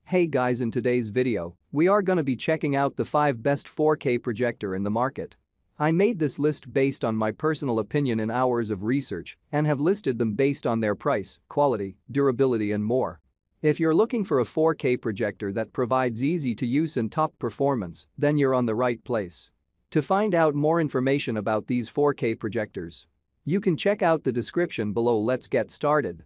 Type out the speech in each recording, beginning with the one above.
Hey guys, in today's video, we are gonna be checking out the 5 best 4K projector in the market. I made this list based on my personal opinion and hours of research and have listed them based on their price, quality, durability and more. If you're looking for a 4K projector that provides easy to use and top performance, then you're on the right place. To find out more information about these 4K projectors, you can check out the description below. Let's get started.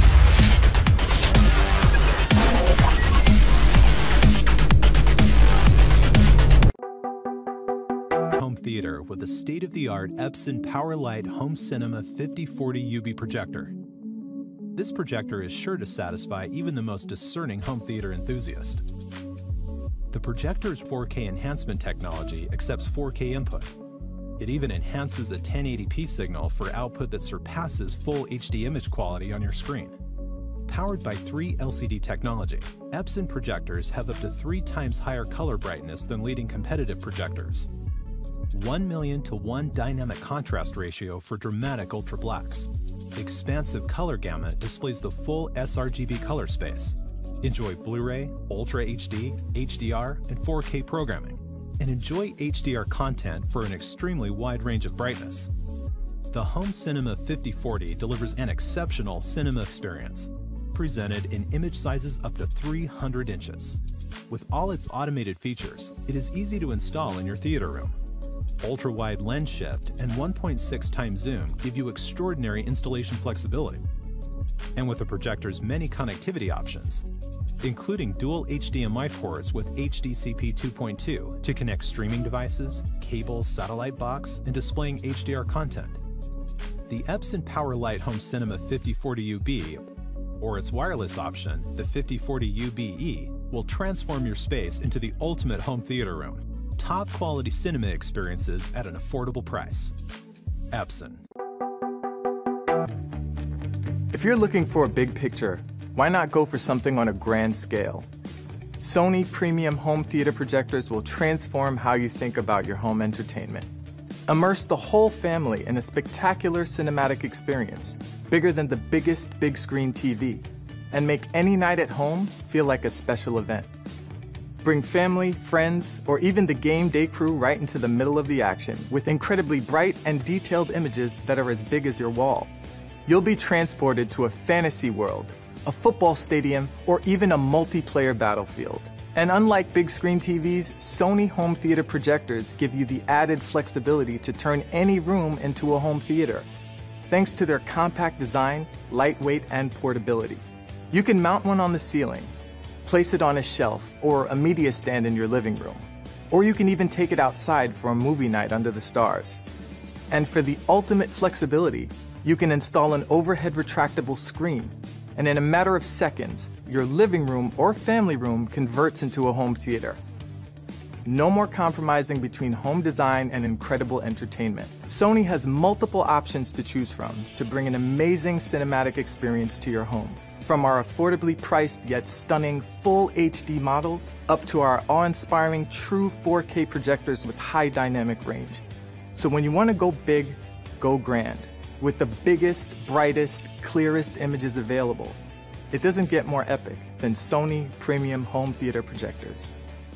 Home theater with a state-of-the-art Epson PowerLight Home Cinema 5040 UB projector. This projector is sure to satisfy even the most discerning home theater enthusiast. The projector's 4K enhancement technology accepts 4K input. It even enhances a 1080p signal for output that surpasses full HD image quality on your screen. Powered by 3 LCD technology, Epson projectors have up to 3 times higher color brightness than leading competitive projectors. 1,000,000 to 1 dynamic contrast ratio for dramatic ultra blacks. Expansive color gamut displays the full sRGB color space. Enjoy Blu-ray, Ultra HD, HDR, and 4K programming. And enjoy HDR content for an extremely wide range of brightness. The Home Cinema 5040 delivers an exceptional cinema experience, presented in image sizes up to 300 inches. With all its automated features, it is easy to install in your theater room. Ultra-wide lens shift and 1.6 times zoom give you extraordinary installation flexibility. And with the projector's many connectivity options, including dual HDMI ports with HDCP 2.2 to connect streaming devices, cable, satellite box, and displaying HDR content. The Epson PowerLight Home Cinema 5040 UB, or its wireless option, the 5040 UBE, will transform your space into the ultimate home theater room. Top quality cinema experiences at an affordable price. Epson. If you're looking for a big picture, why not go for something on a grand scale? Sony premium home theater projectors will transform how you think about your home entertainment. Immerse the whole family in a spectacular cinematic experience, bigger than the biggest big screen TV, and make any night at home feel like a special event. Bring family, friends, or even the game day crew right into the middle of the action with incredibly bright and detailed images that are as big as your wall. You'll be transported to a fantasy world, a football stadium, or even a multiplayer battlefield. And unlike big screen TVs, Sony home theater projectors give you the added flexibility to turn any room into a home theater. Thanks to their compact design, lightweight, and portability. You can mount one on the ceiling, place it on a shelf or a media stand in your living room. Or you can even take it outside for a movie night under the stars. And for the ultimate flexibility, you can install an overhead retractable screen, and in a matter of seconds, your living room or family room converts into a home theater. No more compromising between home design and incredible entertainment. Sony has multiple options to choose from to bring an amazing cinematic experience to your home. From our affordably priced yet stunning full HD models, up to our awe-inspiring true 4K projectors with high dynamic range. So when you want to go big, go grand, with the biggest, brightest, clearest images available. It doesn't get more epic than Sony premium home theater projectors.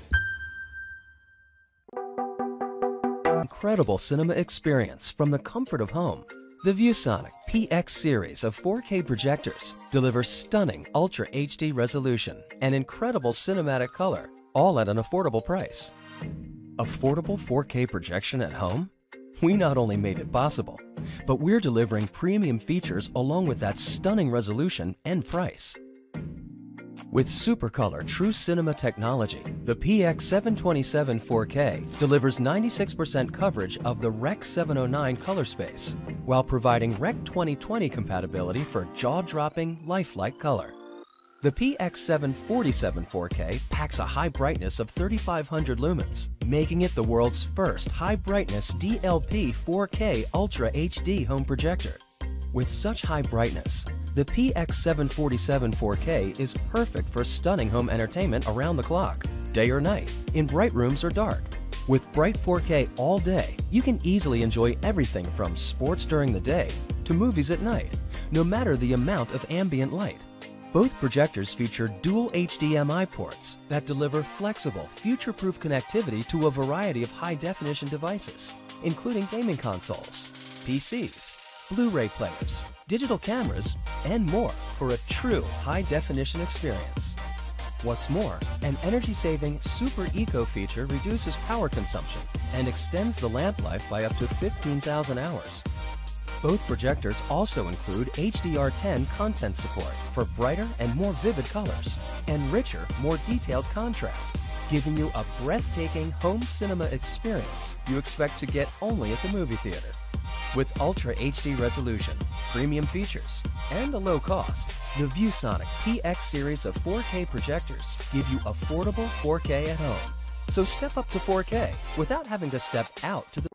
Incredible cinema experience from the comfort of home. The ViewSonic PX series of 4K projectors delivers stunning Ultra HD resolution and incredible cinematic color, all at an affordable price. Affordable 4K projection at home? We not only made it possible, but we're delivering premium features along with that stunning resolution and price. With SuperColor True Cinema technology, the PX727 4K delivers 96% coverage of the Rec 709 color space, while providing Rec 2020 compatibility for jaw-dropping, lifelike color. The PX747 4K packs a high brightness of 3500 lumens, making it the world's first high-brightness DLP 4K Ultra HD home projector. With such high brightness, the PX747 4K is perfect for stunning home entertainment around the clock, day or night, in bright rooms or dark. With bright 4K all day, you can easily enjoy everything from sports during the day to movies at night, no matter the amount of ambient light. Both projectors feature dual HDMI ports that deliver flexible, future-proof connectivity to a variety of high-definition devices, including gaming consoles, PCs, Blu-ray players, digital cameras, and more for a true high-definition experience. What's more, an energy-saving Super Eco feature reduces power consumption and extends the lamp life by up to 15,000 hours. Both projectors also include HDR10 content support for brighter and more vivid colors and richer, more detailed contrast, giving you a breathtaking home cinema experience you expect to get only at the movie theater. With Ultra HD resolution, premium features, and a low cost, the ViewSonic PX series of 4K projectors give you affordable 4K at home. So step up to 4K without having to step out to the